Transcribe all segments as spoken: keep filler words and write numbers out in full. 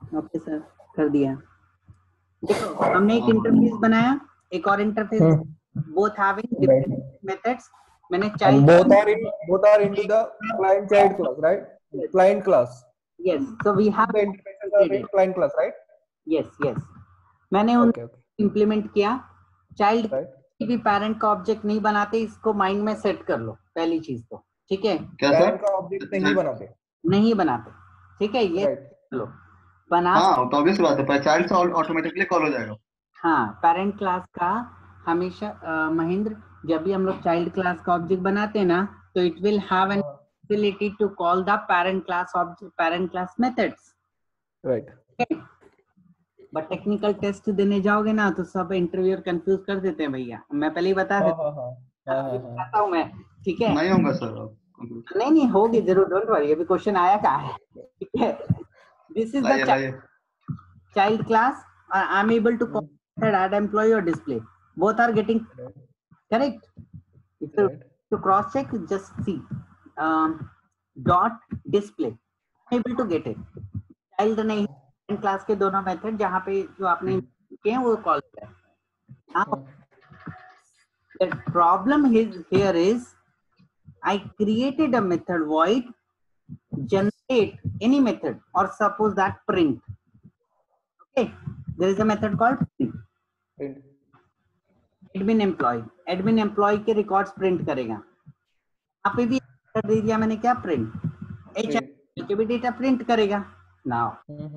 Okay sir, कर दिया। देखो हमने एक इंटरफेस बनाया, एक और interface, both having different methods. मैंने And child both are in both are into the client child class, right? Client class. Yes, so we have The interfaces are in client class, right? Yes yes मैंने उन Okay, okay. Implement किया। Child Right. भी parent का object नहीं बनाते, इसको mind में set कर लो पहली चीज तो, ठीक है। Parent का ऑब्जेक्ट नहीं बनाते। नहीं बनाते, ठीक है, ये Right. लो बना। हाँ तो ऑब्वियस बात है, चाइल्ड से ऑटोमेटिकली कॉल हो जाएगा। हाँ, पेरेंट क्लास का हमेशा अ, महेंद्र, जब भी हम लोग चाइल्ड क्लास का ऑब्जेक्ट बनाते हैं ना, तो it will have an ability to call the parent class object, parent class methods. Right. But technical test देने जाओगे ना तो सब इंटरव्यूअर कंफ्यूज कर देते हैं भैया, मैं पहले ही बता हाँ देता हाँ हाँ हाँ हाँ हाँ। बताता हूँ मैं, ठीक है। नहीं होगा सर। नहीं नहीं होगी जरूर, डोंट वरी, अभी क्वेश्चन आया कहाँ है, ठीक है। दिस इज द लाइए लाइए। child class. uh, I'm able to call method add employee or display. Both are getting correct. If you Right. to cross check, just see um, dot display. I'm able to get it. Child नहीं, class के दोनों method जहाँ पे जो आपने किए हैं वो कॉल है। Now the problem is here is I created a method void generate any method or suppose that print. Okay, there is a method called print. Print. Admin employee, admin employee के records print करेगा। यहाँ पे भी दे दिया मैंने, क्या print, HR के भी डेटा प्रिंट करेगा। नाउ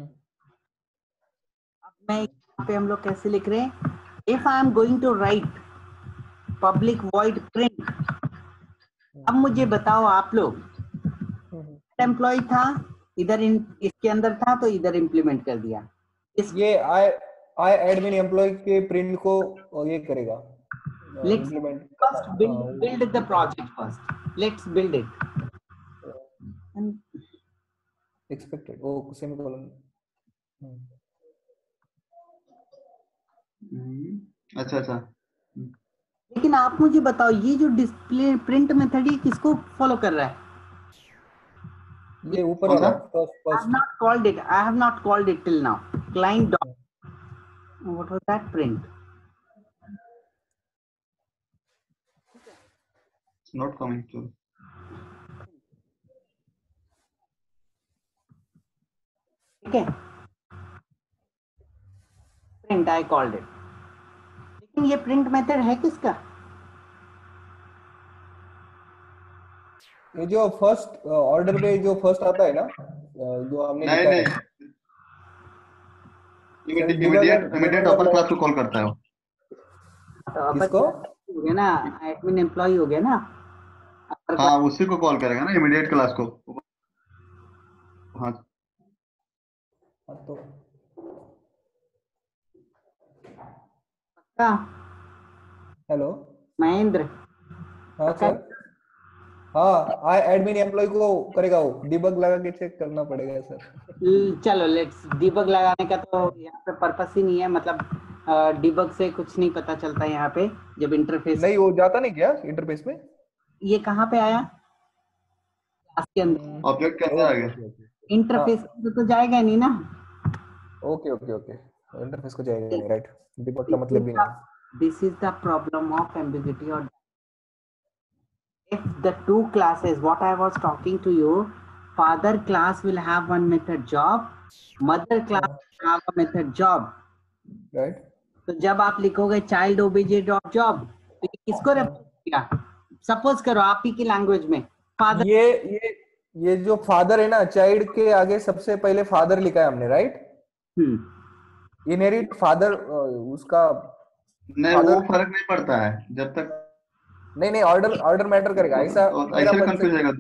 अब मैं यहाँ पे हम लोग कैसे लिख रहे हैं, if I am going to write public void print. अब मुझे बताओ आप लोग, एम्प्लॉय था इधर, इन इसके अंदर था तो इधर इंप्लीमेंट कर दिया। इस ये आई आई एडमिन एम्प्लॉय के प्रिंट को ये करेगा। Let's first build, build the project first. Let's build it. And expected. Oh, semicolon. अच्छा अच्छा। लेकिन आप मुझे बताओ, ये जो डिस्प्ले प्रिंट मेथड ये किसको फॉलो कर रहा है? ये ऊपर वाला first I have not called it. I have not called it till now. Client dot. What was that print? It's not coming to. Okay. Print I called it. लेकिन ये print method है किसका? ये जो फर्स्ट ऑर्डर पे जो first आता है ना, जो हमने नहीं लिखा नहीं, है, इमीडिएट इमीडिएट अपर क्लास को कॉल करता है वो। किसको? हो गया ना, एडमिन एम्प्लॉय हो गया ना। हाँ उसी को कॉल करेगा ना, इमीडिएट क्लास को। हाँ तो हेलो महेंद्र। हाँ सर। हाँ, आई एडमिन एम्प्लॉय को करेगा, वो डिबग लगा के चेक करना पड़ेगा सर। चलो लेट्स, डिबग लगाने का तो यहाँ पे पर्पस ही नहीं है, मतलब डिबग से कुछ नहीं पता चलता यहाँ पे जब इंटरफेस नहीं वो जाता नहीं क्या इंटरफेस में? ये कहाँ पे आया क्लास के अंदर? ऑब्जेक्ट के अंदर आ गया, इंटरफेस तो जाएगा नहीं ना। ओके ओके ओके, इंटरफेस को जाएगा नहीं, राइट। डिबग का मतलब भी नहीं। This is the problem of ambiguity or if the two classes, what I was talking to you, father class will have one method job, mother class will have a method job, right? तो जब आप लिखोगे child obj dot job तो किसको refer करेगा? Suppose करो आप ही की लैंग्वेज में फादर, ये ये ये जो फादर है ना, चाइल्ड के आगे सबसे पहले फादर लिखा है हमने, राइट? हम्म इनहेरिट फादर उसका नहीं वो फर्क नहीं पड़ता है जब तक नहीं नहीं ऑर्डर ऑर्डर मैटर करेगा, ऐसा ऐसे कंफ्यूज रहेगा।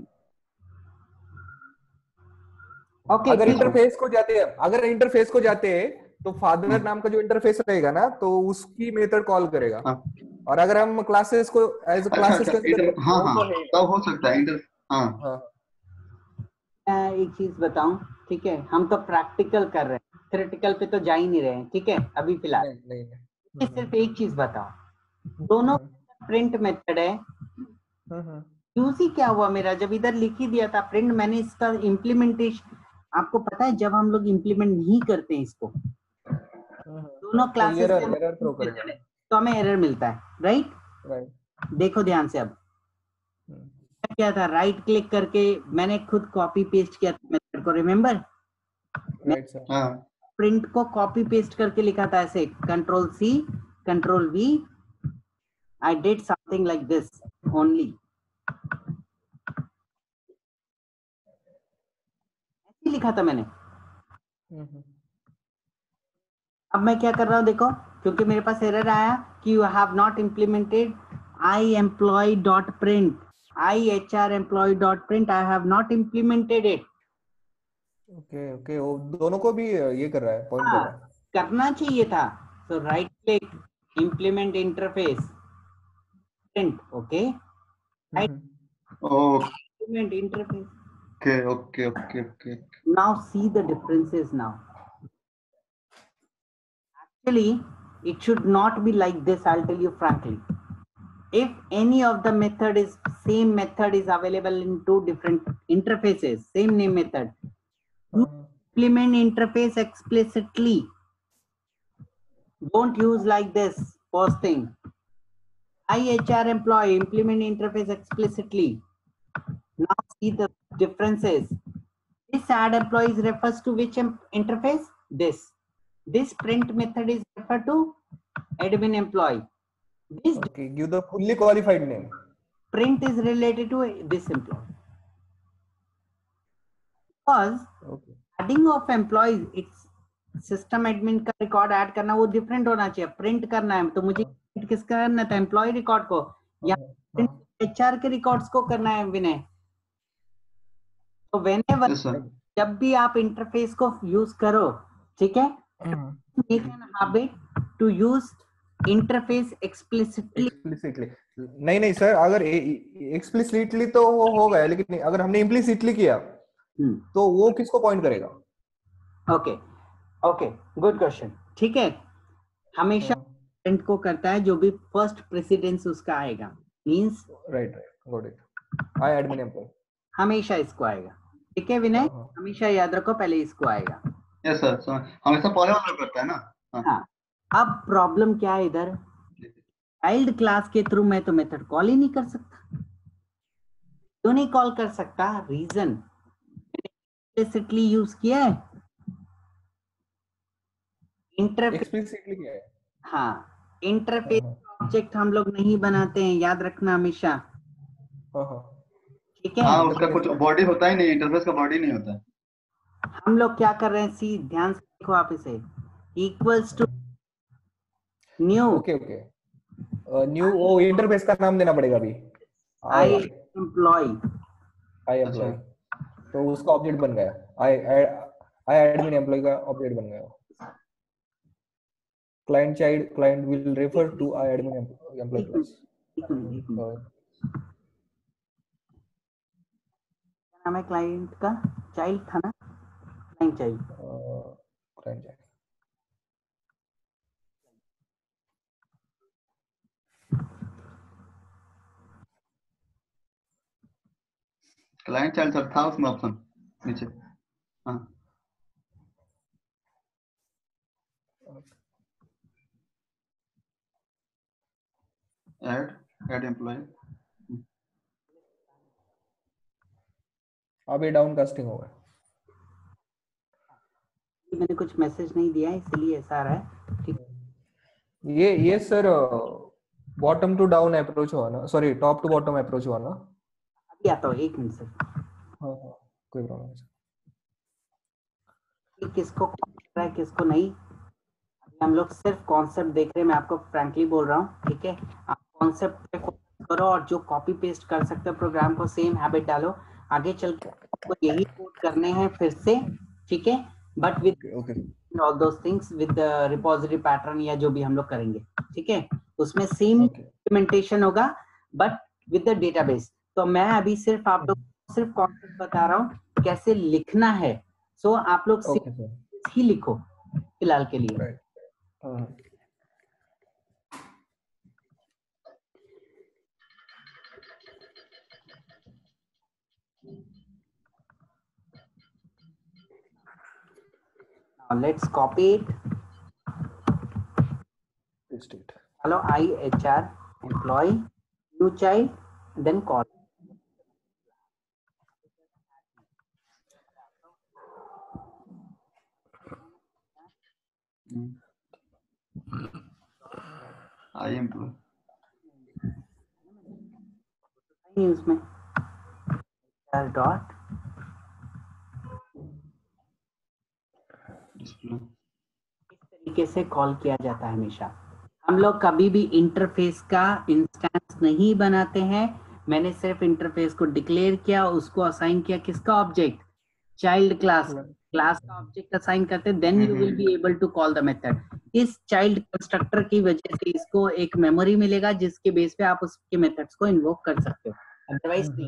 ओके, अगर इंटरफेस को जाते हैं अगर इंटरफेस को जाते हैं तो फादर नाम का जो इंटरफेस रहेगा ना, तो उसकी मेथड कॉल करेगा। और अगर हम क्लासेस को एज क्लासेस कंसीडर हाँ हाँ तब हो सकता है इंटर। हाँ मैं एक चीज बताऊं, ठीक है, हम तो प्रैक्टिकल कर रहे हैं, थ्योरेटिकल पे तो जा ही नहीं रहे हैं, ठीक है अभी फिलहाल। नहीं, नहीं, नहीं। सिर्फ एक चीज बताओ, दोनों प्रिंट मेथड है, यूज ही क्या हुआ मेरा, जब इधर लिख ही दिया था प्रिंट, मैंने इसका इम्प्लीमेंटेशन आपको पता है जब हम लोग इम्प्लीमेंट नहीं करते हैं इसको, दोनों क्लासेस तो एरर एरर थ्रो करेगा, तो हमें एरर मिलता है, राइट राइट। देखो ध्यान से, अब क्या था, राइट क्लिक करके मैंने खुद कॉपी पेस्ट किया था मेथड को, रिमेम्बर? Right sir. हाँ प्रिंट को कॉपी पेस्ट करके लिखा था ऐसे, control C control V, I did something like this only, ऐसे लिखा था मैंने। अब मैं क्या कर रहा हूं देखो, क्योंकि मेरे पास एरर आया कि you have not implemented I employee dot print, I H R employee dot print, I have not implemented it. Okay okay, वो दोनों को भी ये कर रहा है, पॉइंट कर रहा है। करना चाहिए था, तो right click, implement interface, print, okay, right, implement interface. Okay okay okay okay. Now see the differences now. Actually, it should not be like this, I'll tell you frankly. If any of the method is, same method is available in two different interfaces, same name method, you implement interface explicitly. Don't use like this, first thing. I H R employee, implement interface explicitly. Now see the differences. This add employees refers to which interface? This. This print method is referred to admin employee. This okay, give the fully qualified name. Print is related to this employee. Because okay, adding of employees, it's system admin का record add करना वो different होना चाहिए, print करना है तो मुझे print किसका करना था, एम्प्लॉय रिकॉर्ड को, या प्रिंट एचआर के रिकॉर्ड्स को करना है विनय। तो व्हेनेवर जब भी आप इंटरफेस को यूज करो, ठीक है, make an habit to use interface explicitly. Explicitly नहीं नहीं सर, अगर एक्सप्लिसिटली तो वो हो गया, लेकिन अगर हमने इम्प्लिसिटली किया तो वो किसको पॉइंट करेगा? Okay okay, good question. ठीक है, हमेशा प्रिंट को करता है जो भी फर्स्ट प्रेसिडेंस उसका आएगा, means right right, got it. I admin employee हमेशा इसको आएगा, ठीक है विनय, हमेशा याद रखो पहले इसको आएगा। यस सर, हमेशा पहले वाला करता है ना। हाँ, अब प्रॉब्लम क्या है इधर, चाइल्ड क्लास के थ्रू मैं तो मेथड कॉल ही नहीं कर सकता। क्यों नहीं कॉल कर सकता? रीजन एक्सप्लिसिटली यूज किया है, एक्सप्लिसिटली किया है। हाँ, इंटरफेस ऑब्जेक्ट हम लोग नहीं बनाते हैं, याद रखना हमेशा। ठीक है, हाँ, उसका कुछ बॉडी होता ही नहीं, इंटरफेस का बॉडी नहीं होता। हम लोग क्या कर रहे हैं, सी ध्यान से देखो आप इसे, equals to new. Okay okay, new वो इंटरफेस का नाम देना पड़ेगा अभी, आई एम्प्लॉय, आई एम्प्लॉय, तो उसका ऑब्जेक्ट बन गया, आई आई एडमिन एम्प्लॉय का ऑब्जेक्ट बन गया। Client child client will refer to I admin employee class. नाम है क्लाइंट का, चाइल्ड था ना, client child, client child client child sir था उसमें ऑप्शन नीचे। हाँ, ऐड ऐड एम्प्लॉय। अब ये डाउन कास्टिंग होगा, मैंने कुछ मैसेज नहीं दिया इसलिए ऐसा आ रहा है। ठीक, ये ये sir bottom to down approach हुआ ना, sorry top to bottom approach हुआ ना। अभी आता हूँ, एक मिनट सर। हाँ हाँ, कोई प्रॉब्लम नहीं। किसको कॉल कर रहा है किसको नहीं, हम लोग सिर्फ कॉन्सेप्ट देख रहे हैं, मैं आपको फ्रैंकली बोल रहा हूँ, ठीक है, आप कॉन्सेप्ट पे फोकस करो और जो कॉपी पेस्ट कर सकते हो प्रोग्राम को सेम हैबिट डालो, आगे चल के आपको यही कोड करने हैं फिर से, ठीक है, but with all those things with the repository pattern या जो भी हम लोग करेंगे, ठीक है, उसमें सेम इम्प्लीमेंटेशन होगा बट विद द डेटाबेस। तो मैं अभी सिर्फ आप लोग सिर्फ कॉन्सेप्ट बता रहा हूँ कैसे लिखना है, सो आप लोग सिर्फ ही लिखो फिलहाल के लिए। right. uh-huh. Now let's copy it. Paste it. Hello, I H R employee, new child, then call. I employee. उसमें डॉट इस तरीके से कॉल किया जाता है हमेशा। हम लोग कभी भी इंटरफेस का इंस्टेंस नहीं बनाते हैं। मैंने सिर्फ इंटरफेस को डिक्लेयर किया, उसको असाइन किया किसका ऑब्जेक्ट, चाइल्ड क्लास, क्लास का ऑब्जेक्ट असाइन करते, then you will be able to call the method. इस चाइल्ड कंस्ट्रक्टर की वजह से इसको एक मेमोरी मिलेगा जिसके बेस पे आप उसके मेथड्स को इन्वोक कर सकते हो, अदरवाइज नहीं।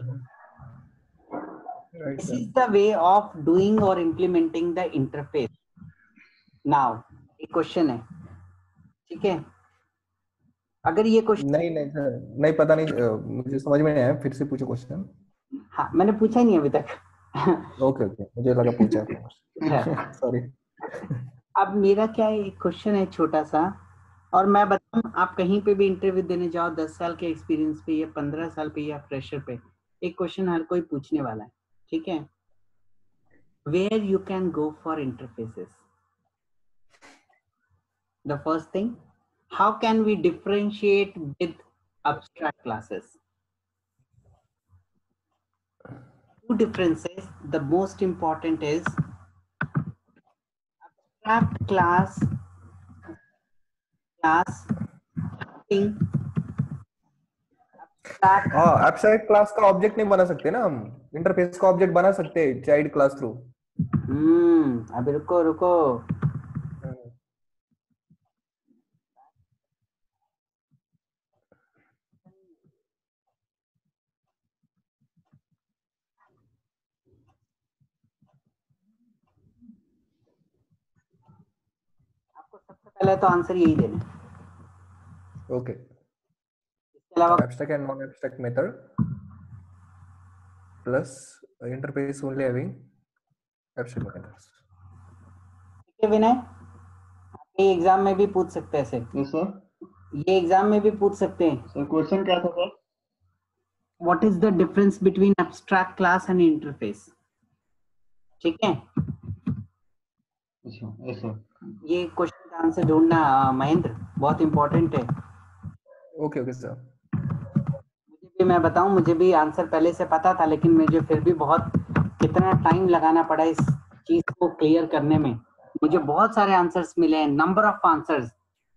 This is the way of doing और इम्प्लीमेंटिंग द इंटरफेस। नाउ एक क्वेश्चन है, ठीक है? अगर ये क्वेश्चन नहीं नहीं सर, नहीं पता नहीं, मुझे समझ में नहीं आया, फिर से पूछो क्वेश्चन। हाँ, मैंने पूछा ही नहीं अभी तक। ओके ओके, मुझे लगा पूछा सॉरी। अब मेरा क्या है, एक क्वेश्चन है छोटा सा, और मैं बताऊं, आप कहीं पे भी इंटरव्यू देने जाओ, दस साल के एक्सपीरियंस पे या पंद्रह साल पे या फ्रेशर पे, एक क्वेश्चन हर कोई पूछने वाला है, ठीक है? Where you can go for interfaces. The first thing, how can we differentiate with abstract classes? Two differences. The most important is abstract class class abstract हाँ, एब्स्ट्रैक्ट क्लास का ऑब्जेक्ट नहीं बना सकते ना हम, इंटरफेस का ऑब्जेक्ट बना सकते हैं चाइल्ड क्लास थ्रू। हम्म अभी रुको रुको पहले तो आंसर यही देना। ओके, इसके अलावा abstract and non abstract method plus interface only having abstract methods. ठीक है विनय, ये एग्जाम में भी पूछ सकते हैं सर। यस सर, ये एग्जाम में भी पूछ सकते हैं। सर क्वेश्चन क्या था sir? What is the difference between abstract class and interface, ठीक है? अच्छा, यस सर। ये क्वेश्चन का आंसर ढूंढना महेंद्र बहुत इंपॉर्टेंट है। Okay okay sir. मुझे भी, मैं बताऊं, मुझे भी आंसर पहले से पता था, लेकिन मुझे फिर भी बहुत कितना टाइम लगाना पड़ा इस चीज को क्लियर करने में। मुझे बहुत सारे आंसर्स मिले हैं, नंबर ऑफ आंसर्स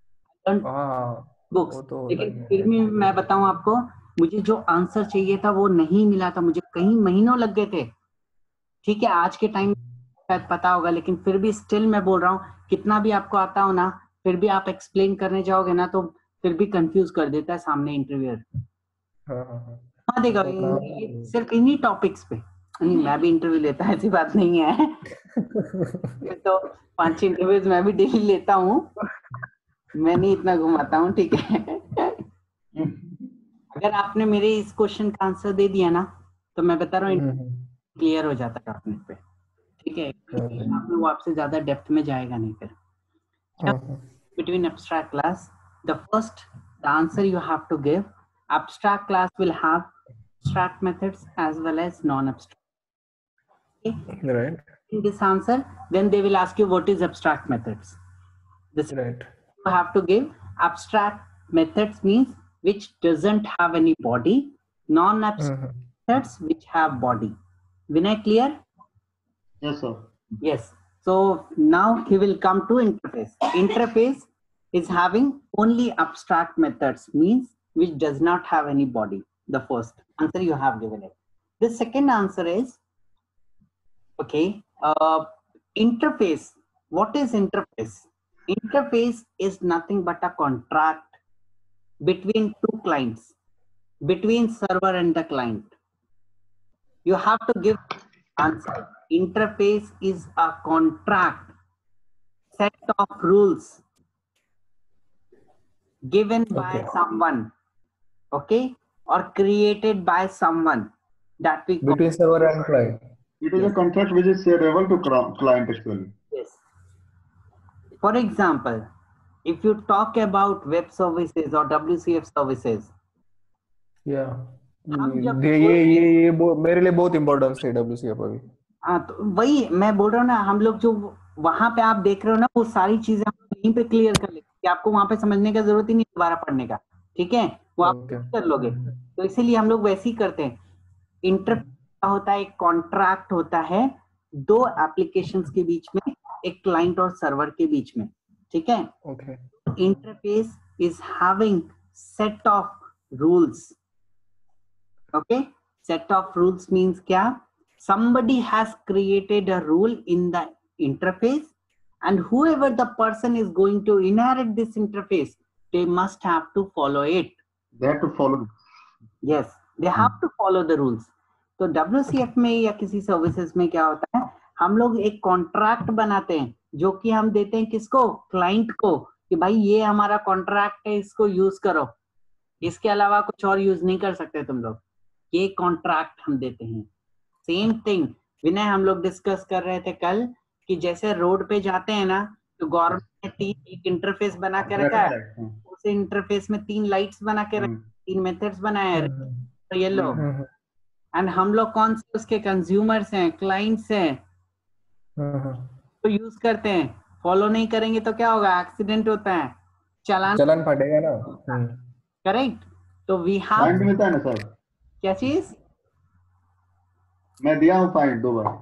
बुक्स, तो लेकिन फिर भी मैं बताऊं आपको, मुझे जो आंसर चाहिए था वो नहीं मिला था, मुझे कई महीनों लग गए थे। ठीक है, आज के टाइम शायद पता होगा, लेकिन फिर भी स्टिल मैं बोल रहा हूँ, कितना भी आपको आता हो ना, फिर भी आप एक्सप्लेन करने जाओगे ना तो फिर भी कंफ्यूज कर देता है सामने इंटरव्यूअर। हाँ हाँ हाँ हाँ देखो, सिर्फ इन्हीं टॉपिक्स पे नहीं, मैं भी इंटरव्यू लेता है, ऐसी बात नहीं है। तो पांच छह इंटरव्यूज मैं भी डेली लेता हूँ, मैं नहीं इतना घुमाता हूँ, ठीक है? अगर आपने मेरे इस क्वेश्चन का आंसर दे दिया ना, तो मैं बता रहा हूँ क्लियर हो जाता है डॉट नेट पे, ठीक है? आप लोग आपसे ज्यादा डेप्थ में जाएगा नहीं फिर। Between abstract class, the first, the answer you have to give, abstract class will have abstract methods as well as non-abstract. Okay? Right. In this answer, then they will ask you what is abstract methods. This Right. you have to give. Abstract methods means which doesn't have any body. Non-abstract Uh-huh. methods which have body. Vinay, clear? Yes sir. Yes. So now he will come to interface. Interface is having only abstract methods, means which does not have any body. The first answer you have given it. The second answer is, okay, uh, interface. What is interface? Interface is nothing but a contract between two clients, between server and the client. You have to give answer. Interface is a contract, set of rules given by Okay. someone, okay, or created by someone, that we call Between server and client. It is a contract which is shareable to client actually. yes. For example, if you talk about web services or W C F services, yeah, हम जब ये ये ये ये मेरे लिए बहुत importance है W C F अभी। हाँ, तो वही मैं बोल रहा हूँ ना, हम लोग जो वहां पे आप देख रहे हो ना, वो सारी चीजें हम यहीं पे क्लियर कर लेते हैं कि आपको वहां पे समझने का जरूरत ही नहीं दोबारा पढ़ने का, ठीक है, वो आप okay. कर लोगे। तो इसीलिए हम लोग वैसे ही करते हैं। इंटरफेस होता है, एक कॉन्ट्रैक्ट होता है दो एप्लीकेशंस के बीच में, एक क्लाइंट और सर्वर के बीच में, ठीक है। okay. Interface is having set of rules, okay. Set of rules means क्या? Somebody has created a rule in the interface, and whoever the person is going to inherit this interface, they must have to follow it. They have to follow. Yes, they have to follow the rules. तो W C F में या किसी services में क्या होता है, हम लोग एक कॉन्ट्रैक्ट बनाते हैं जो कि हम देते हैं किसको? क्लाइंट को, कि भाई ये हमारा कॉन्ट्रैक्ट है, इसको यूज करो, इसके अलावा कुछ और यूज नहीं कर सकते तुम लोग, ये कॉन्ट्रैक्ट हम देते हैं। सेम थिंग विनय, हम लोग डिस्कस कर रहे थे कल कि जैसे रोड पे जाते हैं ना, तो गवर्नमेंट ने तीन एक इंटरफेस बना के रखा है, उस इंटरफेस में तीन लाइट्स बना के रखा, तीन मेथड्स बनाए हैं, रेड, येलो, एंड हम लोग कौन से उसके कंज्यूमर्स हैं, क्लाइंट्स हैं, तो यूज करते हैं। फॉलो नहीं करेंगे तो क्या होगा? एक्सीडेंट होता है, चालान चालान फटेगा ना। करेक्ट। तो वी हैव मिलता है ना सर, क्या चीज? मैं दिया हूँ फाइन दो बार।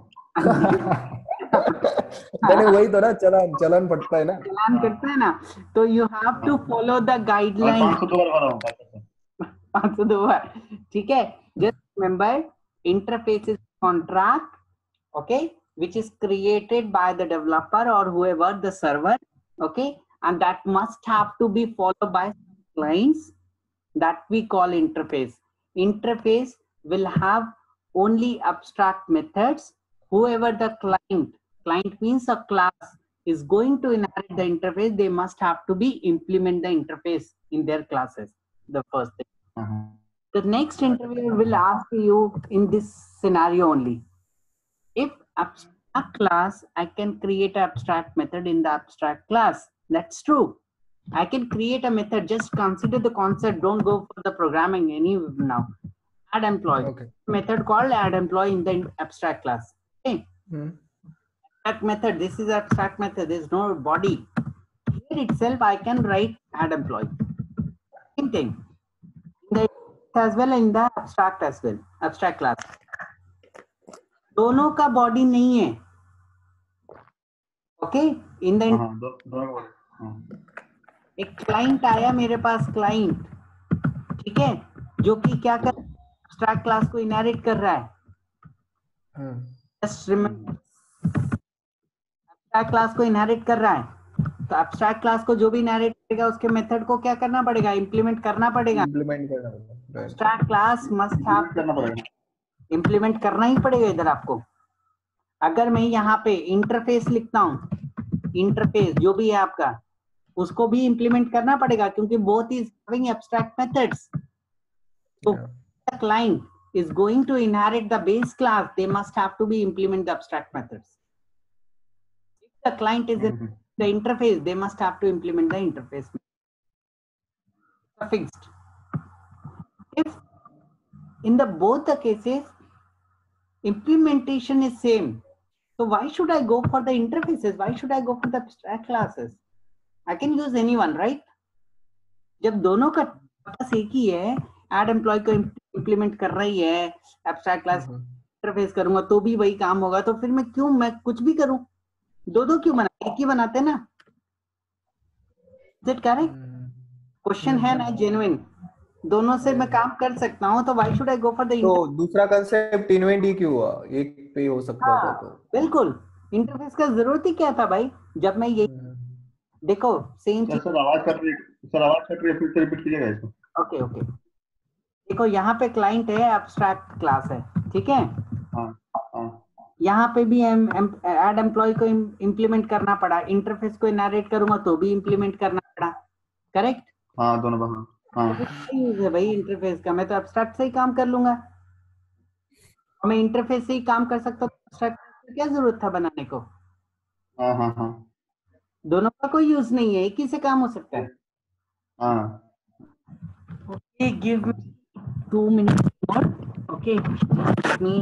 नहीं वही तो ना, चलान चलान पड़ता है ना, चलान करता है ना, तो you have to follow the guideline. पाँच सौ दो बार भरा हूँ, पाँच सौ दो बार, ठीक है। Just remember, interface is contract, okay, which is created by the developer or whoever the server, okay, and that must have to be followed by clients, that we call interface. Interface will have only abstract methods. Whoever the client, client means a class, is going to inherit the interface, they must have to be implement the interface in their classes, the first thing. Uh-huh. The next interviewer will ask you in this scenario only, if abstract class, I can create an abstract method in the abstract class. That's true. I can create a method, just consider the concept, don't go for the programming any now. Add employee, okay. Method called add employee in the abstract class. Okay. Hmm. Abstract method, this is abstract method, there is no body. Here itself I can write add employee. Same thing. In the as well, in the abstract as well, abstract class. दोनों का body नहीं है, okay. In the एक client आया मेरे पास, client, ठीक है, जो कि क्या कर एब्स्ट्रैक्ट क्लास को इनहेरिट कर रहा है। जस्ट रिमेंबर, एब्स्ट्रैक्ट क्लास को इनहेरिट कर रहा है, तो एब्स्ट्रैक्ट क्लास को जो भी इनहेरिट करेगा उसके मेथड को क्या करना पड़ेगा? इंप्लीमेंट करना पड़ेगा। इंप्लीमेंट करना पड़ेगा। एब्स्ट्रैक्ट क्लास मस्ट हैव करना पड़ेगा, इंप्लीमेंट करना ही पड़ेगा इधर आपको। अगर मैं यहाँ पे इंटरफेस लिखता हूँ, इंटरफेस जो भी है आपका, उसको भी इंप्लीमेंट करना पड़ेगा, क्योंकि both is having abstract methods. तो the client is going to inherit the base class, they must have to be implement the abstract methods. If the client is in the interface, they must have to implement the interface fixed. If in the both the cases implementation is same, so why should I go for the interfaces? Why should I go for the abstract classes? I can use anyone, right? जब दोनों का purpose एक ही है, add employee को implement कर रही है, abstract class interface करूंगा तो भी वही काम होगा, तो फिर मैं क्यों मैं कुछ भी करूं? दो दो क्यों बना, एक ही बनाते ना? Is it correct? क्वेश्चन है ना जेन्युइन, दोनों से मैं काम कर सकता हूँ, तो why should I go for the तो दूसरा कंसेप्ट इन्वेंट ही क्यों हुआ? एक पे हो सकता था तो बिल्कुल। इंटरफेस का जरूरत ही क्या था भाई? जब मैं ये देखो सेम चीज। सर आवाज कट रही है, सर आवाज कट रही है, फिर से रिपीट कीजिएगा इसको। ओके ओके, देखो यहाँ पे क्लाइंट है, एब्स्ट्रैक्ट क्लास है, ठीक है। हाँ हाँ। यहाँ पे भी ऐड एम्प्लॉय को इम्प्लीमेंट करना पड़ा, इंटरफेस को इनहेरिट करूंगा तो भी इम्प्लीमेंट करना पड़ा, करेक्ट? हाँ दोनों बार। हाँ। यूज है भाई इंटरफेस का, मैं तो एब्स्ट्रैक्ट से ही काम कर लूंगा, मैं इंटरफेस से ही काम कर सकता हूँ, एब्स्ट्रैक्ट की क्या जरूरत था बनाने को? हाँ हाँ हाँ। दोनों का कोई यूज नहीं है, एक ही से काम हो सकता है। हाँ okay, give me two minutes more. Okay, let me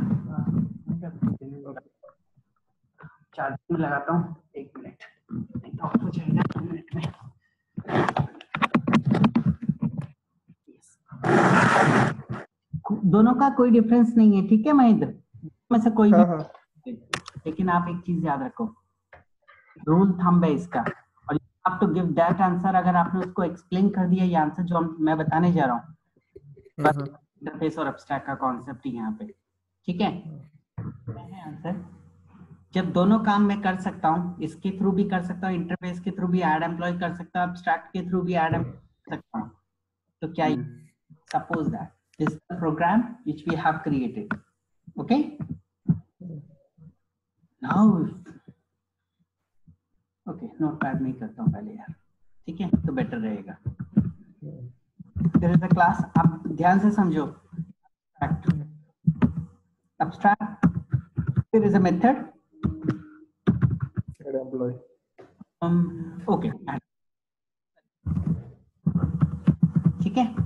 charging में लगाता हूँ, एक मिनट, नहीं तो हो जाएगा दो मिनट में। दोनों का कोई डिफरेंस नहीं है, ठीक है महेंद्र, में से कोई भी। हाँ, हाँ. लेकिन आप एक चीज याद रखो, रूल थंब है इसका, और you have to give that answer. अगर आपने उसको एक्सप्लेन कर दिया ये आंसर जो मैं बताने जा रहा हूँ, इंटरफेस और एब्स्ट्रैक्ट का कॉन्सेप्ट ही यहाँ पे, ठीक है। है आंसर, जब दोनों काम मैं कर सकता हूँ, इसके थ्रू भी कर सकता हूँ, इंटरफेस के थ्रू भी ऐड एम्प्लॉय कर सकता हूँ, एब्स्ट्रैक्ट के थ्रू भी ऐड एम्प्लॉय कर सकता हूँ, तो क्या, suppose that this is the program which we have created. Okay, now okay, notepad में करता हूँ पहले यार, ठीक है, तो बेटर रहेगा। देयर इज अ क्लास, आप ध्यान से समझो, abstract, there is a method, add employee, um okay, ठीक है।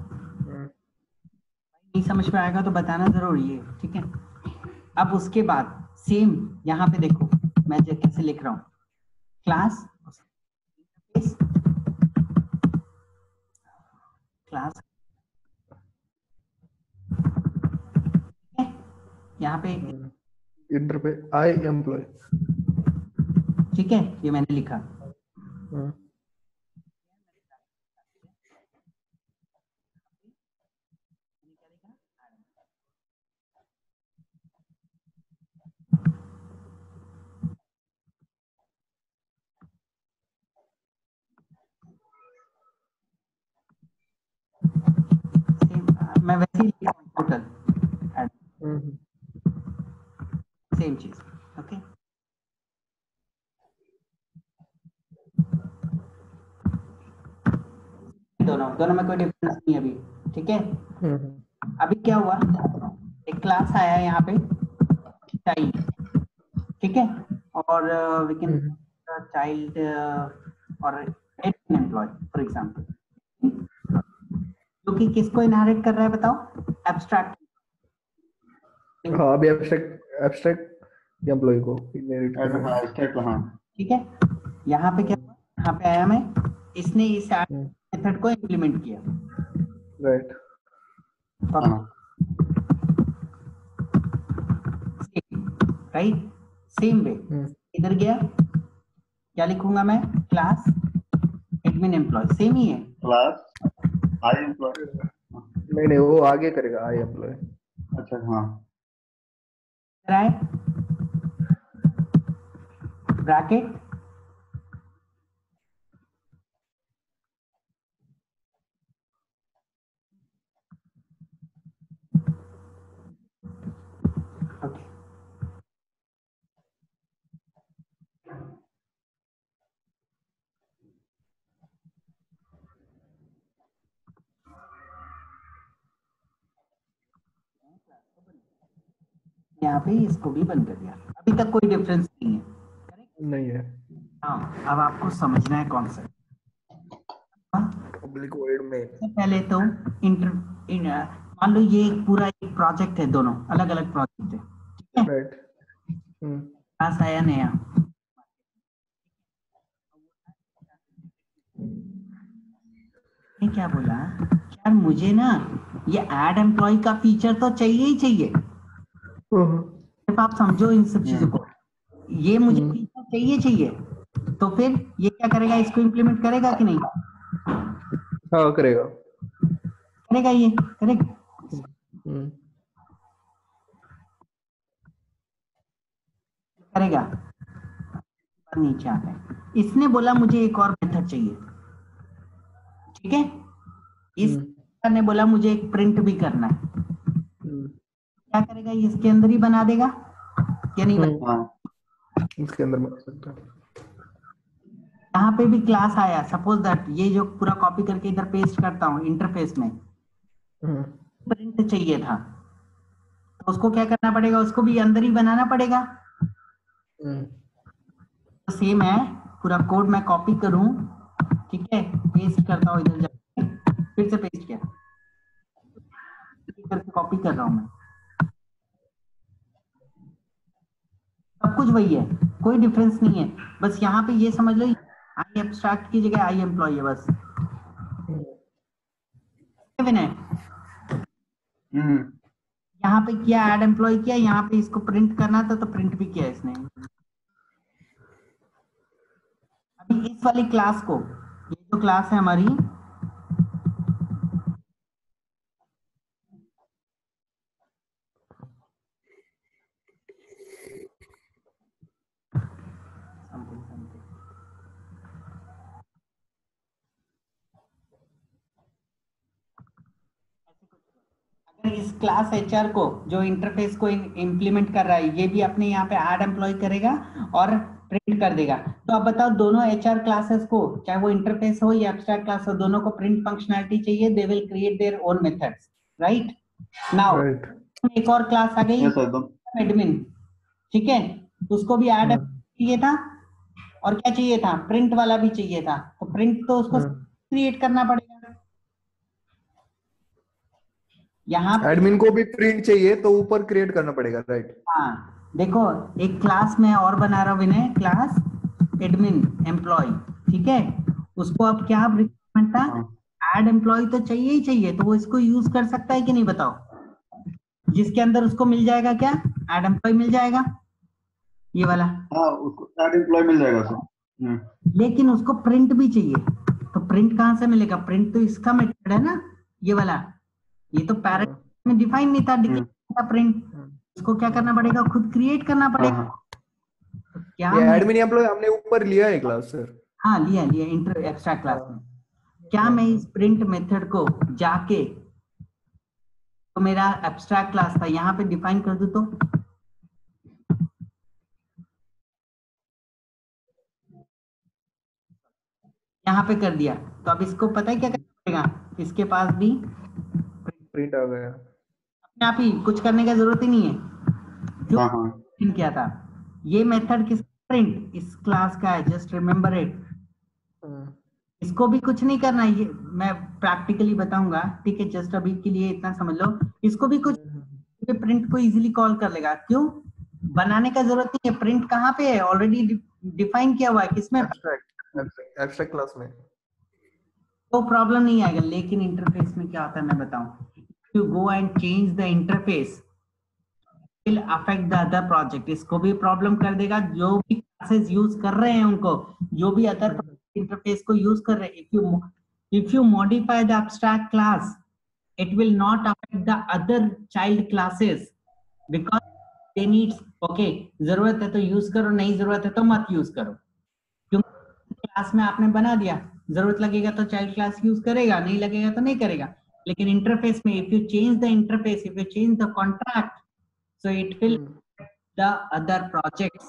नहीं समझ में आएगा तो बताना जरूरी है, ठीक है। अब उसके बाद सेम यहाँ पे देखो मैं कैसे लिख रहा हूँ, क्लास क्लास यहाँ पे इंटरफेस आई एम्प्लॉय, ठीक है, ये मैंने लिखा। मैं वैसे ही लिखा हूँ टोटल, सेम चीज, ओके। दोनों दोनों में कोई डिफरेंस नहीं अभी, ठीक है। अभी क्या हुआ, एक क्लास आया है यहाँ पे चाइल्ड, ठीक है, और वी कैन चाइल्ड और एम्प्लॉय फॉर एग्जांपल, जो कि किसको इनहेरिट कर रहा है बताओ, एब्स्ट्रैक्ट। हाँ, अभी एब्स्ट्रैक्ट एब्स्ट्रैक्ट एम्प्लॉय को इनहेरिट कर रहा है, एब्स्ट्रैक्ट, हाँ ठीक है। यहाँ पे क्या, यहाँ पे आया मैं, इसने इस मेथड को इंप्लीमेंट किया, राइट, राइट, सेम वे। इधर गया, क्या लिखूंगा मैं, क्लास एडमिन एम्प्लॉय, सेम ही है, क्लास आई एम्प्लॉय, नहीं नहीं वो आगे करेगा आई एम्प्लॉय। अच्छा हाँ, ब्रैकेट ओके, यहाँ पे इसको भी बंद कर दिया, अभी तक कोई डिफरेंस नहीं है, नहीं है। हाँ, अब आपको समझना है कॉन्सेप्ट। पब्लिक वॉइड में पहले तो इंटर इन, मान लो ये एक पूरा एक प्रोजेक्ट है, दोनों अलग अलग प्रोजेक्ट है, ठीक है, राइट, क्लास आया नया, क्या बोला यार, मुझे ना ये ऐड एम्प्लॉय का फीचर तो चाहिए ही चाहिए, सिर्फ आप समझो इन सब चीजों को, ये मुझे फीचर चाहिए चाहिए, तो फिर ये क्या करेगा, इसको इम्प्लीमेंट करेगा कि नहीं, हाँ करेगा, करेगा, ये करेगा, करेगा। नीचे आता है, इसने बोला मुझे एक और मेथड चाहिए, ठीक है, इस ने बोला मुझे एक प्रिंट भी करना है, क्या करेगा, इसके अंदर ही बना देगा या नहीं बना, इसके अंदर बना सकता है। यहाँ पे भी क्लास आया, सपोज दैट ये जो पूरा कॉपी करके इधर पेस्ट करता हूँ इंटरफेस में, प्रिंट चाहिए था, तो उसको क्या करना पड़ेगा, उसको भी अंदर ही बनाना पड़ेगा, तो सेम है, पूरा कोड मैं कॉपी करूं, ठीक है, पेस्ट करता हूँ इधर जाके, फिर से पेस्ट किया, करके कॉपी कर रहा हूं मैं, सब कुछ वही है, कोई डिफरेंस नहीं है। बस यहाँ पे ये समझ लो आई एब्स्ट्रैक्ट की जगह आई एम्प्लॉय है बस। विनय यहाँ पे किया, ऐड एम्प्लॉय किया, यहाँ पे इसको प्रिंट करना था तो प्रिंट भी किया इसने। अभी इस वाली क्लास को, ये जो क्लास है हमारी, इस क्लास एचआर को जो इंटरफेस को इंप्लीमेंट कर रहा है, ये भी अपने यहाँ पे ऐड एम्प्लॉय करेगा और प्रिंट कर देगा। तो अब बताओ दोनों एचआर क्लासेस को, चाहे वो इंटरफेस हो या एब्स्ट्रैक्ट क्लास हो, दोनों को प्रिंट फंक्शनैलिटी चाहिए, they will create their own methods, right? Now एक और क्लास आ गई एडमिन, ठीक है, उसको भी ऐड चाहिए था और क्या चाहिए था, प्रिंट वाला भी चाहिए था, तो प्रिंट तो उसको क्रिएट करना पड़ेगा। यहाँ एडमिन को भी प्रिंट चाहिए तो ऊपर क्रिएट करना पड़ेगा, राइट? हाँ देखो, एक क्लास में और बना रहा हूं विनय, क्लास एडमिन एम्प्लॉय, ठीक है, उसको अब क्या रिक्वायरमेंट था, ऐड एम्प्लॉय तो चाहिए ही चाहिए, तो वो इसको यूज कर सकता है कि नहीं बताओ, जिसके अंदर उसको मिल जाएगा क्या, ऐड एम्प्लॉय मिल जाएगा, ये वाला, हाँ उसको ऐड एम्प्लॉय मिल जाएगा उसको, लेकिन उसको प्रिंट भी चाहिए, तो प्रिंट कहां से मिलेगा, प्रिंट तो इसका मेथड है ना, ये वाला, ये तो पैरेंट में डिफाइन नहीं था, डिक्लेयर था प्रिंट, इसको क्या करना पड़ेगा, खुद क्रिएट करना पड़ेगा। तो क्या ये एडमिन एम्प्लॉय हमने ऊपर लिया है क्लास सर? हाँ लिया लिया इंटर एब्स्ट्रैक्ट क्लास में। क्या मैं इस प्रिंट मेथड को जाके, तो मेरा एब्स्ट्रैक्ट क्लास था, यहाँ पे डिफाइन कर दूं तो यहाँ पे कर दिया, तो अब इसको पता है क्या करना पड़ेगा, इसके पास भी प्रिंट आ गया, अपने आप ही कुछ करने का जरूरत ही नहीं है, जो हाँ हाँ किया था ये मेथड किस प्रिंट इस क्लास का है, जस्ट रिमेम्बर इट, इसको भी कुछ नहीं करना, ये मैं प्रैक्टिकली बताऊंगा, ठीक है, जस्ट अभी के लिए इतना समझ लो, इसको भी कुछ प्रिंट को इजीली कॉल कर लेगा, क्यों बनाने का जरूरत नहीं है, प्रिंट कहाँ पे है, ऑलरेडी डिफाइन किया हुआ है, किसमें, एब्स्ट्रैक्ट एब्स्ट्रैक्ट क्लास में, तो प्रॉब्लम नहीं आएगा। लेकिन इंटरफेस में क्या होता है मैं बताऊं, to go and change the interface will affect the other project, इसको भी प्रॉब्लम कर देगा, जो भी क्लासेस यूज कर रहे हैं उनको, जो भी अदर इंटरफेस को यूज कर रहे हैं, if you if you modify the abstract class it will not affect the other child classes because they need, okay, जरूरत है तो यूज करो, नहीं जरूरत है तो मत यूज करो, क्योंकि क्लास में आपने बना दिया, जरूरत लगेगा तो चाइल्ड क्लास यूज करेगा, नहीं लगेगा तो नहीं करेगा। लेकिन इंटरफेस में if you change the interface, if you change the contract, so it will the other projects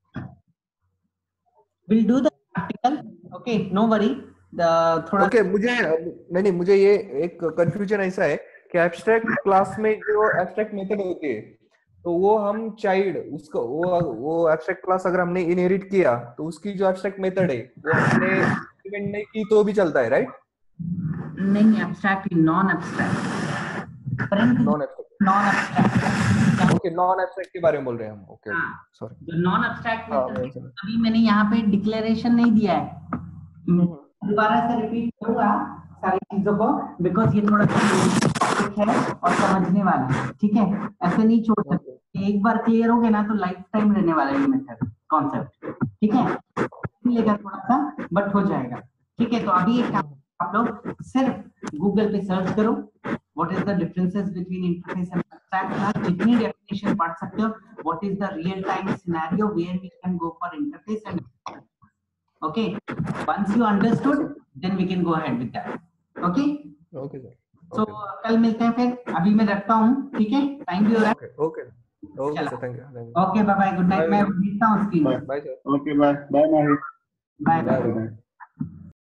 will do the practical, okay, no worry, the थोड़ा okay, मुझे नहीं नहीं मुझे ये एक कंफ्यूजन ऐसा है कि एब्स्ट्रैक्ट क्लास में जो एब्स्ट्रैक्ट मेथड होती है, तो वो हम चाइल्ड उसको वो वो एब्स्ट्रैक्ट क्लास अगर हमने इनहेरिट किया तो उसकी जो एब्स्ट्रैक्ट मेथड है वो हमने इम्प्लीमेंट नहीं की तो भी चलता है, राइट? नहीं, abstract non abstract, non abstract non abstract, okay, non abstract के बारे में बोल रहे हैं हम, ओके सॉरी, जो नॉन एब्स्ट्रैक्ट मेथड, अभी मैंने यहाँ पे डिक्लेरेशन नहीं दिया है, दोबारा से रिपीट करूंगा सारी चीजों को, बिकॉज ये थोड़ा है और समझने वाला है, ठीक है, ऐसे नहीं छोड़ सकते, एक बार क्लियर हो गया ना तो लाइफ टाइम रहने वाला है ये मेथड कॉन्सेप्ट, ठीक है, मिलेगा थोड़ा सा बट हो जाएगा, ठीक है। तो अभी एक आप लोग सिर्फ गूगल पे सर्च करो what is the differences between interface and abstract class, जितनी डेफिनेशन पढ़ सकते हो, what is the real time scenario where we can go for interface and, okay, once you understood then we can go ahead with that, okay okay sir, so कल मिलते हैं फिर, अभी मैं रखता हूँ, ठीक है, टाइम भी हो रहा है, okay okay sir, thank you, okay bye bye, good night, मैं भेजता हूँ screen, bye sir, okay bye bye Mahi, bye bye.